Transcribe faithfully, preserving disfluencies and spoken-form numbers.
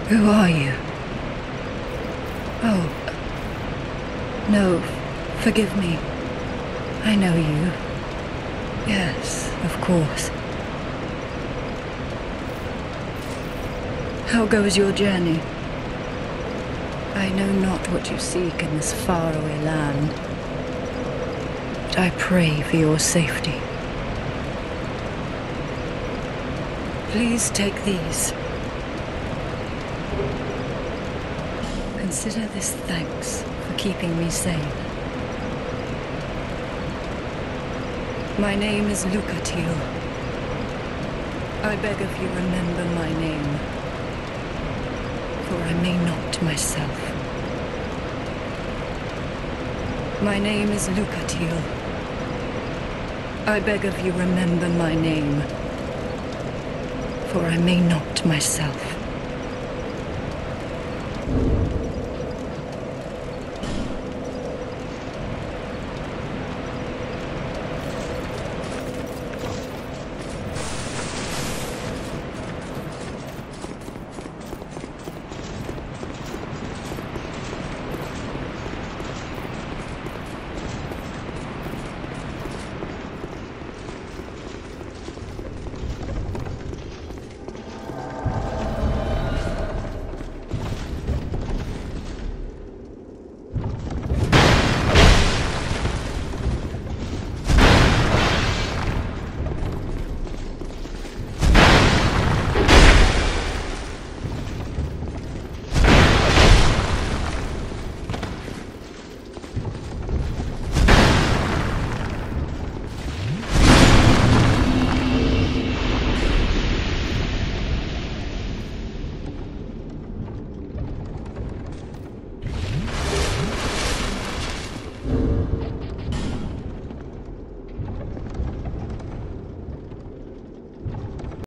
Who are you? Oh. No, forgive me. I know you. Yes, of course. How goes your journey? I know not what you seek in this faraway land, but I pray for your safety. Please take these. Consider this thanks for keeping me sane. My name is Lucatiel. I beg of you, remember my name, for I may not myself. My name is Lucatiel. I beg of you, remember my name, for I may not myself.